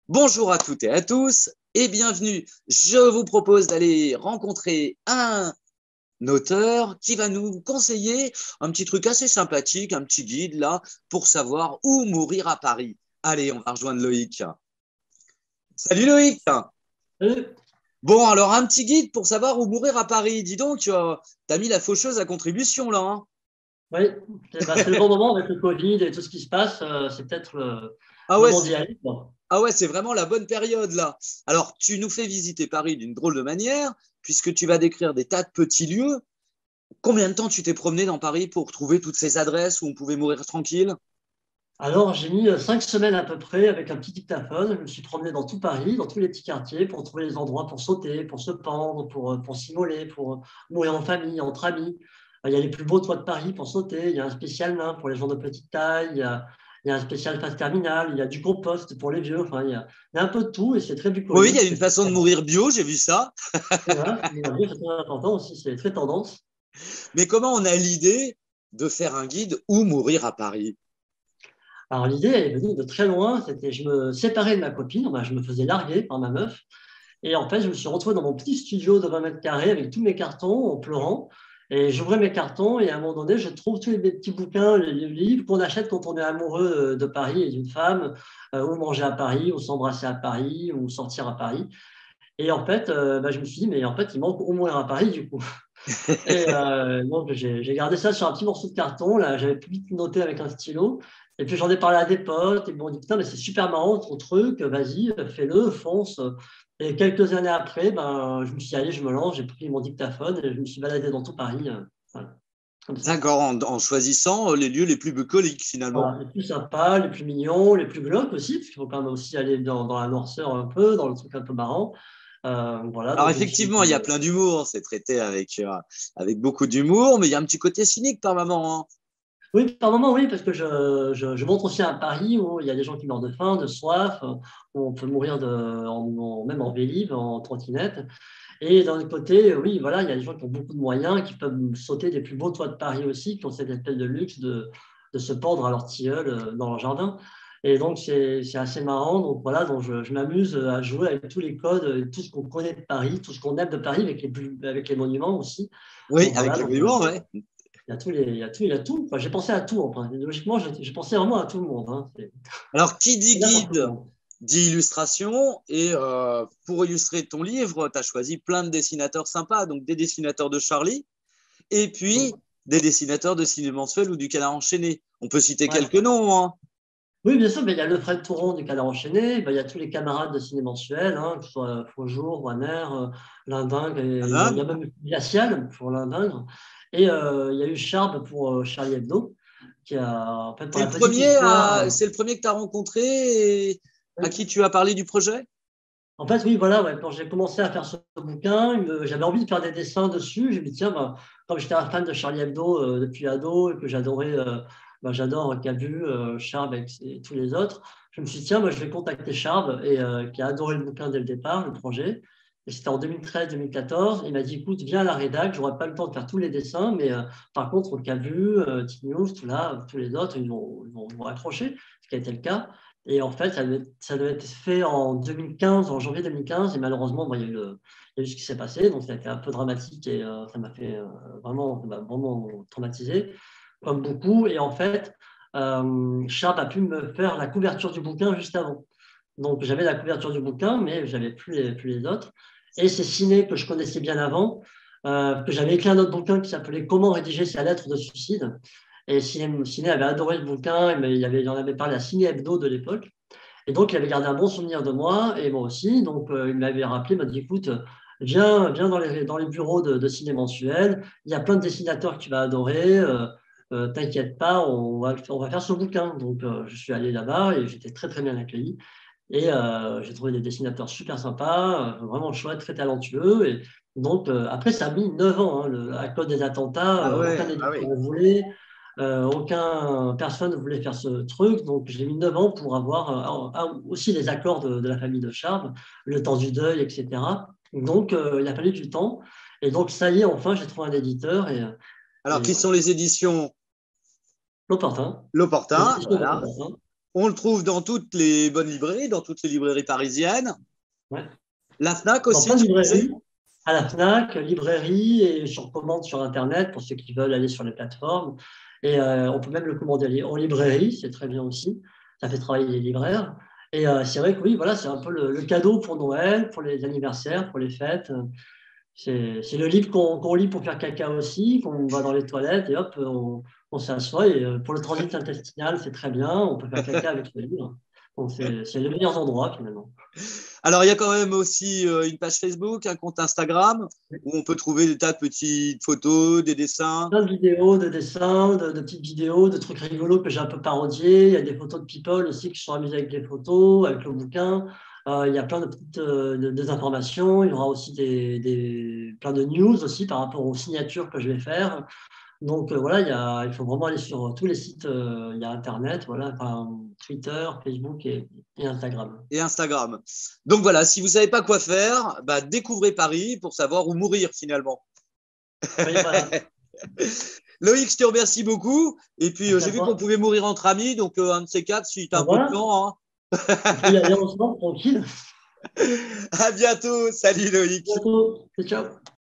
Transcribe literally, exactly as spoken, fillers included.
Bonjour à toutes et à tous et bienvenue. Je vous propose d'aller rencontrer un auteur qui va nous conseiller un petit truc assez sympathique, un petit guide là pour savoir où mourir à Paris. Allez, on va rejoindre Loïc. Salut Loïc. Euh, Bon, alors un petit guide pour savoir où mourir à Paris. Dis donc, tu as, t'as mis la faucheuse à contribution là, hein. oui, c'est bah, c'est le bon moment avec le Covid et tout ce qui se passe. Euh, c'est peut-être le Ah ouais, moment c'est d'y aller, quoi. ah ouais, c'est vraiment la bonne période là. Alors, tu nous fais visiter Paris d'une drôle de manière, puisque tu vas décrire des tas de petits lieux. Combien de temps tu t'es promené dans Paris pour trouver toutes ces adresses où on pouvait mourir tranquille? Alors, j'ai mis euh, cinq semaines à peu près avec un petit dictaphone. Je me suis promené dans tout Paris, dans tous les petits quartiers, pour trouver les endroits pour sauter, pour se pendre, pour, euh, pour s'immoler, pour euh, mourir en famille, entre amis. Euh, Il y a les plus beaux toits de Paris pour sauter. Il y a un spécial nain pour les gens de petite taille. Il y a, il y a un spécial phase terminale. Il y a du compost pour les vieux. Enfin, il y a, il y a un peu de tout et c'est très Oui, il y bucolique. a C'est une très, façon de mourir bio, j'ai vu ça. c'est vrai, c'est très important aussi. C'est très tendance. Mais comment on a l'idée de faire un guide où mourir à Paris? Alors l'idée, elle est venue de très loin. C'était, je me séparais de ma copine, enfin, je me faisais larguer par ma meuf. Et en fait, je me suis retrouvé dans mon petit studio de vingt mètres carrés avec tous mes cartons en pleurant. Et j'ouvrais mes cartons et à un moment donné, je trouve tous les petits bouquins, les, les livres qu'on achète quand on est amoureux de Paris et d'une femme, euh, ou manger à Paris, ou s'embrasser à Paris, ou sortir à Paris. Et en fait, euh, bah, je me suis dit, mais en fait, il manque au moins à Paris du coup. Et euh, donc, j'ai j'ai gardé ça sur un petit morceau de carton. Là, j'avais plus vite noté avec un stylo. Et puis, j'en ai parlé à des potes. Et ils m'ont dit, putain, mais c'est super marrant ton truc. Vas-y, fais-le, fonce. Et quelques années après, ben, je me suis dit, allez, je me lance. J'ai pris mon dictaphone et je me suis baladé dans tout Paris. euh, Voilà, comme ça. D'accord, en, en choisissant les lieux les plus bucoliques finalement. Voilà, les plus sympas, les plus mignons, les plus glauques aussi, parce qu'il faut quand même aussi aller dans, dans la noirceur un peu, dans le truc un peu marrant. Euh, voilà, Alors donc je me suis effectivement, il y a plein d'humour, c'est traité avec, euh, avec beaucoup d'humour, mais il y a un petit côté cynique par moment, hein. Oui, par moment, oui, parce que je, je, je montre aussi un Paris où il y a des gens qui meurent de faim, de soif, euh, où on peut mourir de, en, en- même en vélib, en trottinette. Et d'un autre côté, oui, voilà, il y a des gens qui ont beaucoup de moyens, qui peuvent sauter des plus beaux toits de Paris aussi, qui ont cette espèce de luxe de, de se pendre à leur tilleul euh, dans leur jardin. Et donc, c'est c'est assez marrant. Donc, voilà, donc je, je m'amuse à jouer avec tous les codes, euh, tout ce qu'on connaît de Paris, tout ce qu'on aime de Paris, avec les, plus- avec les monuments aussi. Oui, Donc, avec voilà, les donc, euh, monuments, ouais. il y a tout, les- il y a tout, il y a tout. Enfin, j'ai pensé à tout. Enfin, logiquement, j'ai j'ai pensé vraiment à tout le monde, hein. C'est Alors, qui dit c'est là pour tout le guide monde. dit illustration, et euh, pour illustrer ton livre, tu as choisi plein de dessinateurs sympas, donc des dessinateurs de Charlie, et puis des dessinateurs de ciné mensuel ou du Canard enchaîné. On peut citer Ouais. quelques noms, hein. Oui, bien sûr, mais il y a le Fred Touron du Canard enchaîné, ben, il y a tous les camarades de ciné mensuel, hein, que ce soit Faujour, Warner, euh, Lindingre, et il y a il y a Hein. même Glacial pour Lindingre. Et euh, il y a eu Charb pour euh, Charlie Hebdo, qui a, en fait, pour C'est la le petite premier à, histoire. c'est le premier que tu as rencontré et à euh, qui tu as parlé du projet? En fait, oui, voilà, ouais, quand j'ai commencé à faire ce bouquin, il me- j'avais envie de faire des dessins dessus. J'ai dit, tiens, bah, comme j'étais un fan de Charlie Hebdo euh, depuis ado et que j'adorais, euh, bah, j'adore Cabu, euh, Charb et, et tous les autres, je me suis dit, tiens, moi, je vais contacter Charb et, euh, qui a adoré le bouquin dès le départ, le projet. Et c'était en deux mille treize deux mille quatorze. Il m'a dit, écoute, viens à la rédac, j'aurai pas le temps de faire tous les dessins, mais euh, par contre, Cabu, euh, News, tout là, tous les autres, ils vont, ils vont, ils vont accrocher, ce qui a été le cas. Et en fait, ça devait, ça devait être fait en deux mille quinze, en janvier deux mille quinze, et malheureusement, bon, il y a eu, le- il y a eu ce qui s'est passé, donc ça a été un peu dramatique et euh, ça m'a fait euh, vraiment, ça m'a vraiment traumatisé, comme beaucoup. Et en fait, euh, Sharp a pu me faire la couverture du bouquin juste avant. Donc j'avais la couverture du bouquin, mais j'avais plus les, plus les autres. Et c'est Ciné que je connaissais bien avant, euh, que j'avais écrit un autre bouquin qui s'appelait Comment rédiger sa lettre de suicide. Et Ciné, Ciné avait adoré le bouquin, mais il, avait, il en avait parlé à Ciné Hebdo de l'époque. Et donc, il avait gardé un bon souvenir de moi et moi aussi. Donc, euh, il m'avait rappelé, il m'a dit, écoute, viens, viens dans les, dans les bureaux de, de ciné mensuel. Il y a plein de dessinateurs que tu vas adorer. Euh, euh, t'inquiète pas, on va, on va faire ce bouquin. Donc, euh, je suis allé là-bas et j'étais très, très bien accueilli. Et euh, j'ai trouvé des dessinateurs super sympas, euh, vraiment chouettes, très talentueux. Et donc, euh, après, ça a mis neuf ans, hein, le- à cause des attentats. Ah Euh, aucun ouais, ah éditeur oui. ne voulait, euh, aucun, personne ne voulait faire ce truc. Donc, j'ai mis neuf ans pour avoir euh, un- aussi les accords de, de la famille de Charb, le temps du deuil, et cetera. Donc, euh, il a fallu du temps. Et donc, ça y est, enfin, j'ai trouvé un éditeur. Et, Alors, et qui voilà. sont les éditions L'opportun. Les L'Opportun, éditions de voilà. l'opportun. On le trouve dans toutes les bonnes librairies, dans toutes les librairies parisiennes. Ouais. La Fnac Dans aussi, plein de tu disais? librairies, à la Fnac, librairie et sur commande sur Internet pour ceux qui veulent aller sur les plateformes. Et euh, on peut même le commander en librairie, c'est très bien aussi. Ça fait travailler les libraires. Et euh, c'est vrai que oui, voilà, c'est un peu le, le cadeau pour Noël, pour les anniversaires, pour les fêtes. C'est c'est le livre qu'on qu'on lit pour faire caca aussi, qu'on va dans les toilettes et hop, on, on s'assoit. Et euh, pour le transit intestinal, c'est très bien. On peut faire caca avec ce livre. Donc, c'est c'est les meilleurs endroits finalement. Alors, il y a quand même aussi euh, une page Facebook, un compte Instagram, où on peut trouver des tas de petites photos, des dessins. Plein de vidéos, de dessins, de, de petites vidéos, de trucs rigolos que j'ai un peu parodiés. Il y a des photos de people aussi qui sont amusés avec les photos, avec le bouquin. Euh, il y a plein de petites euh, de- des informations. Il y aura aussi des, des- plein de news aussi par rapport aux signatures que je vais faire. Donc euh, voilà, il y a, il faut vraiment aller sur tous les sites. Euh, il y a Internet, voilà, enfin, Twitter, Facebook et, et Instagram. Et Instagram. Donc voilà, si vous ne savez pas quoi faire, bah, découvrez Paris pour savoir où mourir finalement. Oui, voilà. Loïc, je te remercie beaucoup. Et puis, euh, Merci j'ai à vu qu'on toi. pouvait mourir entre amis. Donc, euh, un de ces quatre, si tu as Ben un peu de voilà, temps. on peut y aller ensemble, tranquille. Hein. À bientôt. Salut, À Loïc. bientôt. Ciao.